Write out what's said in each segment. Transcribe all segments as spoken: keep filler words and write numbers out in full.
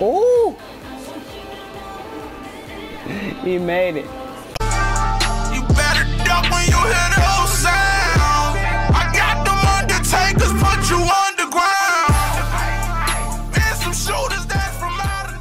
Ooh! He made it. You better duck when you hear those sounds. I got them undertakers, put you underground. And some shooters that's from out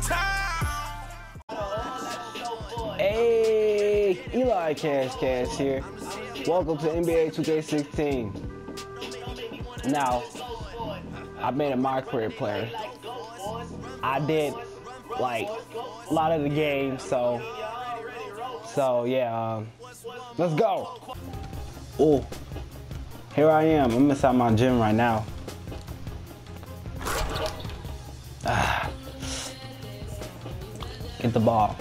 of town. Hey, Eli Cash Cash here. Welcome to N B A two K sixteen. Now, I've been a my career player. I did like a lot of the games, so so yeah. Um, let's go. Oh, here I am. I'm inside my gym right now. Ah. Get the ball.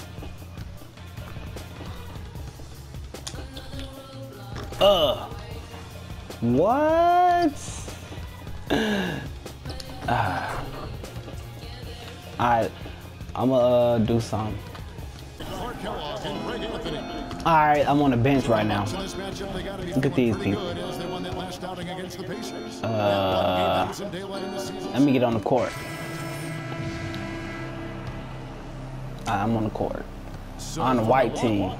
Ugh. What? Ah. Alright, I'm gonna uh, do something. Alright, I'm on the bench right now. Look at these people. Uh, let me get on the court. Right, I'm on the court. On the white team.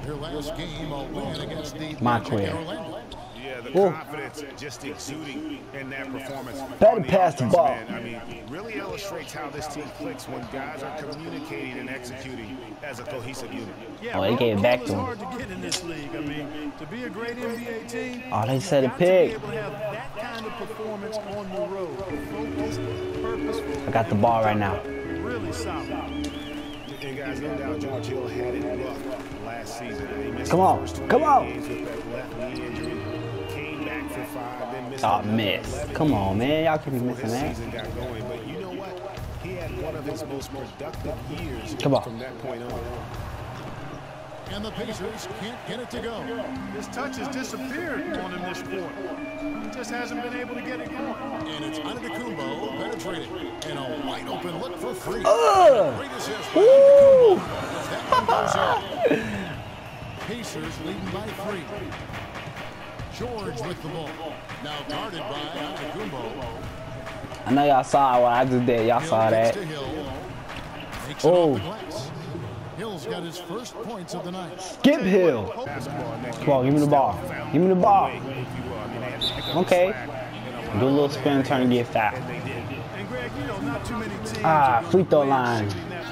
My career. Yeah, the confidence just exuding in that performance. Better pass the ball. I mean, really illustrates how this team clicks when guys are communicating and executing as a cohesive unit. Oh, they gave it back to him. Hard to get in this league. I mean, to be a great N B A team, Oh, they said a pig. able to have that kind of performance on the road. Focused, purposeful. I got the ball right now. Really solid. And guys, no doubt George Hill had it rough last season. He missed Come the on, first two come on. games with that left knee injury. Came back for five, then missed Oh, another miss. eleven Come on, man. Y'all keep before missing his that. season got going. But you know what? He had one of his most productive years Come on. from that point on. And the Pacers can't get it to go. His touch has disappeared on him this quarter. He just hasn't been able to get it going. And it's Antetokounmpo penetrating. And a wide open look for free. Ugh. Great assist by Woo. Antetokounmpo. That one goes in. Pacers leading by three. George with the ball. Now guarded by Antetokounmpo. I know y'all saw what I just did. Y'all saw that. Hill gets to Hill. Takes it Oh. off the glass. Hill's got his first points of the night. Skip Hill. Come on, give me the ball. Give me the ball. Okay. Do a little spin turn and get fouled. And Greg, you know, not too many teams. Ah, free throw line.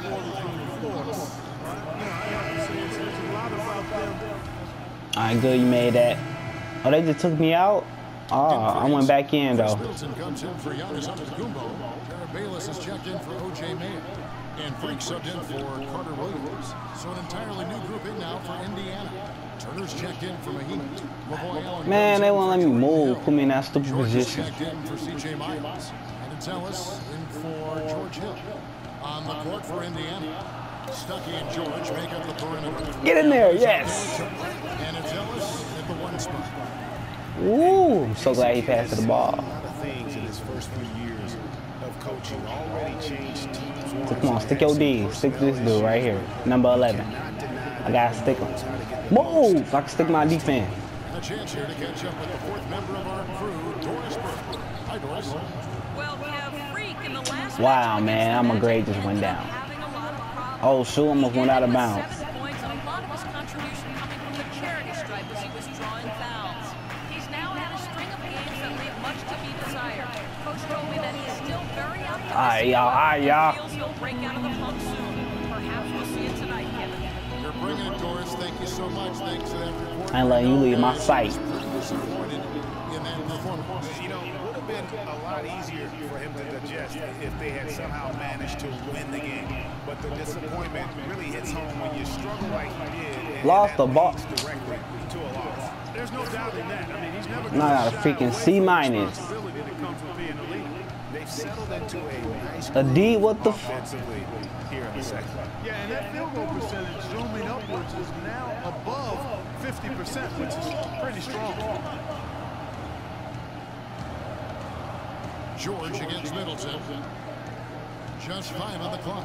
Alright, good, you made that. Oh, they just took me out? Oh, I went back in though. Middleton comes in for Giannis Antetokounmpo. Jared Bayless is checked in for O J Mayer. And Freak subbed in for Carter Williams. So an entirely new group in now for Indiana. Turner's checked in for Mahimi. Lavoy Allen Man, they comes won't let in me for move. Hill. Put me in that stupid George is position. checked in for C J Myers. And it's Ellis in for George Hill. On the court for Indiana. Stuckey and George make up the perimeter. Get in there, yes. And it's Ellis at the one spot. Ooh, I'm so glad he passed the ball. A lot of things in his first few years of coaching already changed teams. So come on, stick your D. Stick this dude right here, number eleven. I gotta stick him. Move! I can stick my defense. And a chance here to catch up with the fourth member of our crew, Doris Burke. Hi, Doris. Well, we have Freak in the last Wow, man, I'm a grade just went down. Oh, shoot, almost went out of bounds. Seven points and a lot of his contribution coming from the charity stripe as he was drawing fouls. He's now had a string of games that leave much to be desired. Coach told me that he's still very optimistic. All right, y'all, all right, y'all. Feels he'll break out of the funk soon. Perhaps we'll see it tonight, Kevin. You're bringing it, Doris. Thank you so much. Thanks for that report. I ain't letting you leave my sight. Pretty disappointed in that performance. You know, it would have been a lot easier for him to digest if they had somehow managed to win the game. But the disappointment really hits home when you struggle like he did. And Lost that the ball. leads directly to a loss. There's no doubt in that. I mean, he's never Now I got a freaking C minus. responsibility that comes with being a leader. They've settled into a nice A D, what the f? offensively here in the second. Yeah, and that field goal percentage zooming upwards is now above fifty percent, which is pretty strong. George against Middleton. Just five on the clock.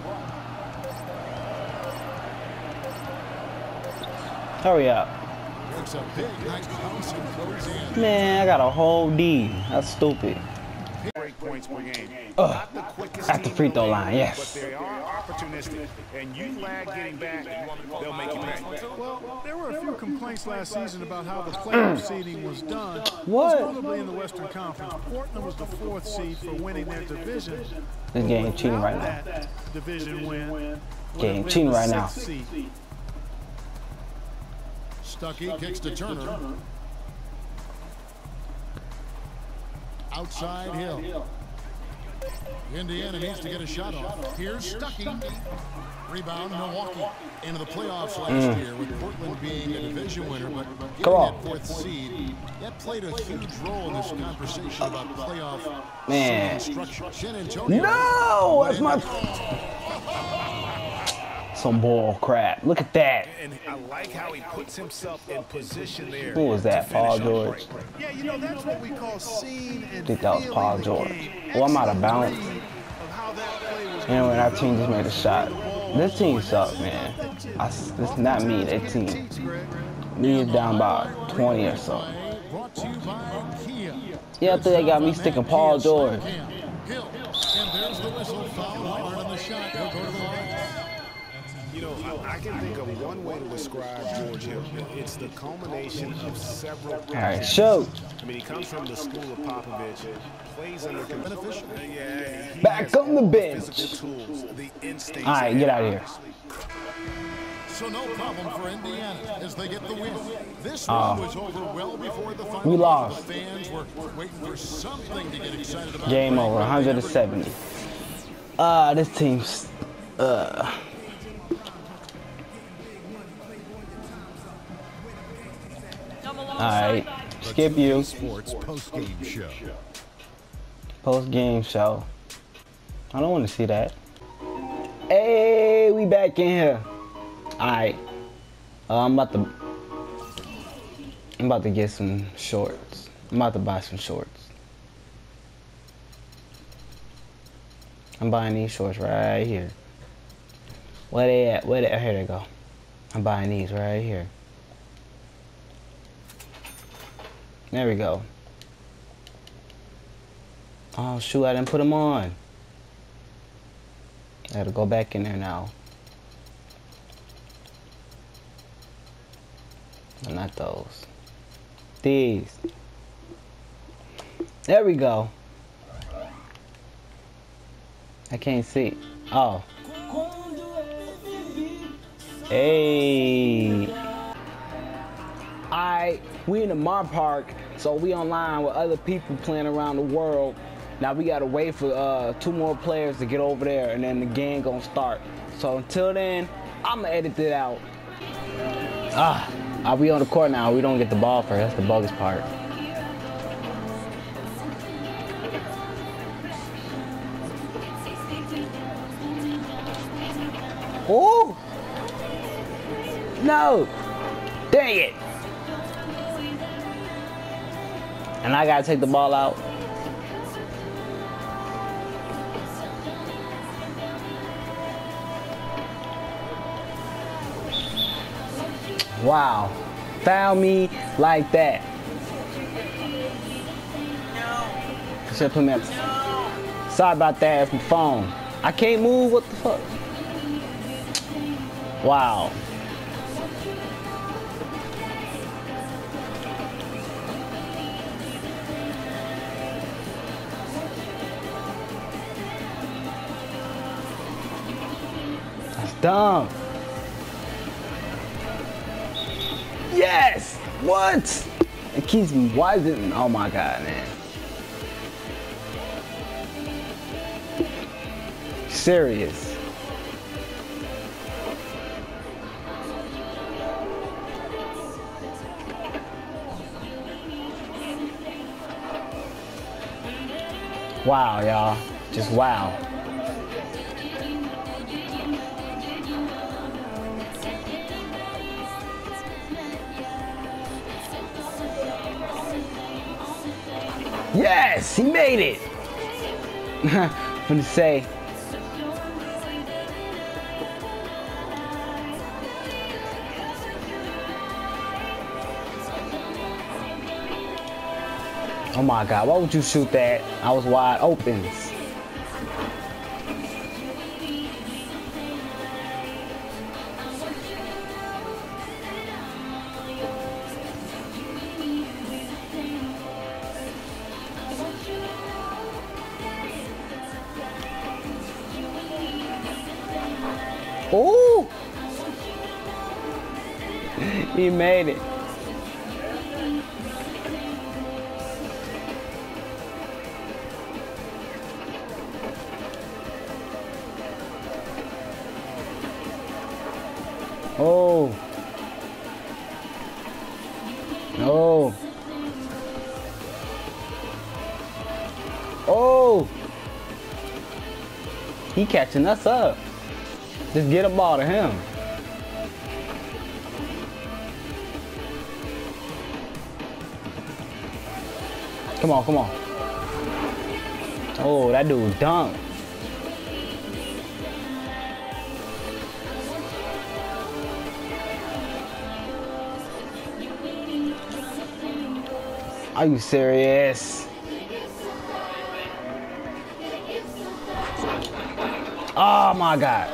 Hurry up. It's a big night house and goes in. Man, I got a whole D. That's stupid. break points per game. Ugh. Not the quickest At the team free in throw league, line, yes. But they are opportunistic, and you lag getting back, they'll make you pay. Well, there were a few complaints last season about how the playoff seeding was done. What? Most notably in the Western Conference. Portland was the fourth seed for winning their division. This game cheating right now. That division win. Game cheating right now. Stuckey kicks to Turner. Outside Hill. Indiana needs to get a shot off. Here's Stuckey. Rebound Milwaukee. Into the playoffs last mm. year with Portland being a division winner, but getting that fourth seed, that played a huge role in this conversation about playoff Man. structure. San Antonio. No! That's my... Some bull crap. Look at that. And I like how he puts himself in position there. Who was that? Paul George? Yeah, you know, that's what we call seeing and I think that was Paul George. Well, I'm out of bounds. Anyway, our team just made a shot. This team sucks, man. I, it's not me, that team. Me is down by twenty or so. Yeah, I think they got me sticking Paul George. You know, I, I can think of one way to describe George Hill. It's the culmination of several. All right, shoot. I mean, he comes from the school of Popovich, plays under beneficial. Yeah, back on the bench. Tools, the instincts. All right, get out of here. So no problem for Indiana as they get the win. This one was over well before the final. We lost. The fans were waiting for something to get excited about. Game over, one hundred seventy. Ah, uh, this team's. Uh. Alright, skip you. Sports post-game show. Post-game show. I don't want to see that. Hey, we back in here. Alright. Uh, I'm about to I'm about to get some shorts. I'm about to buy some shorts. I'm buying these shorts right here. Where they at? Where they at? Here they go. I'm buying these right here. There we go. Oh shoot, I didn't put them on. I gotta go back in there now. No, not those. These. There we go. I can't see. Oh. Hey. Alright, we in the Mar Park, so we online with other people playing around the world. Now we gotta wait for uh, two more players to get over there, and then the game gonna start. So until then, I'ma edit it out. Ah, are we on the court now? We don't get the ball first. That's the bogus part. Ooh! No! Dang it! And I gotta take the ball out. Wow. Foul me like that. No. Should put me up. No. Sorry about that, it's my phone. I can't move, what the fuck? Wow. Dumb. Yes! What? It keeps me. Why is it? Oh my god, man. Serious. Wow, y'all. Just wow. Yes, he made it. I'm gonna say. Oh my God, why would you shoot that? I was wide open. Ooh! He made it. Oh. No. Oh. He catching us up. Just get a ball to him. Come on, come on. Oh, that dude dunked. Are you serious? Oh my God.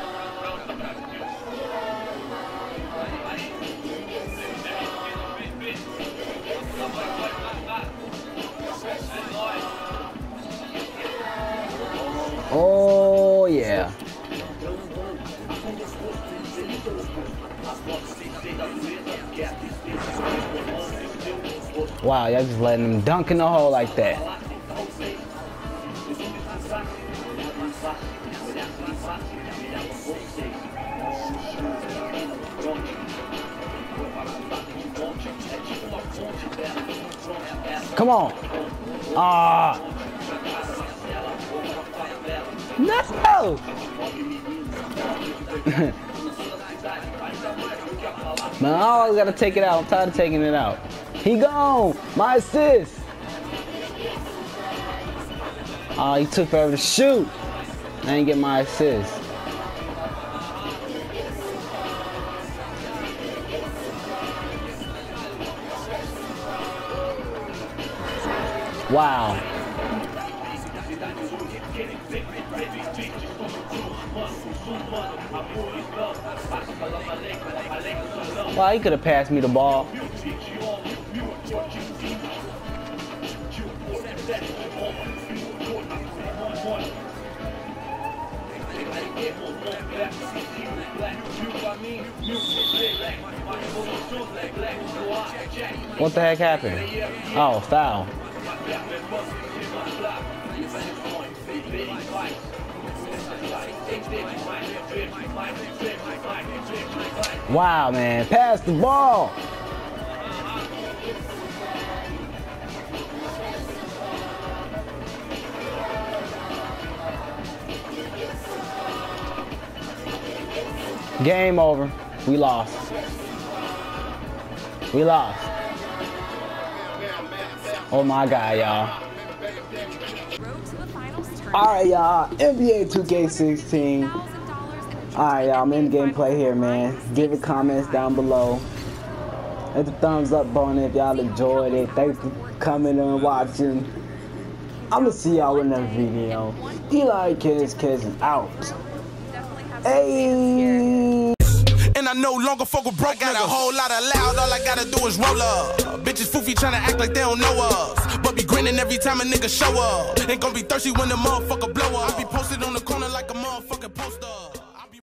Oh yeah. Wow, y'all just letting him dunk in the hole like that. Come on. Ah. No. Man, I always gotta take it out. I'm tired of taking it out. He gone. My assist. Oh, he took forever to shoot. I didn't get my assist. Wow. Wow, he could have passed me the ball. What the heck happened? Oh, foul. Wow, man, pass the ball. Game over. We lost. We lost. Oh my God, y'all. Alright, y'all. N B A two K sixteen. Alright, y'all. I'm in gameplay here, man. Give it comments down below. Hit the thumbs up button if y'all enjoyed it. Thanks for coming and watching. I'm gonna see y'all in that video. Eli Kids Kids is out. Hey. And I no longer fuck with broke. I got niggas. A whole lot of loud, all I gotta do is roll up. Uh, bitches foofy tryna act like they don't know us, but be grinning every time a nigga show up. Ain't gonna be thirsty when the motherfucker blow up. I be posted on the corner like a motherfucking poster.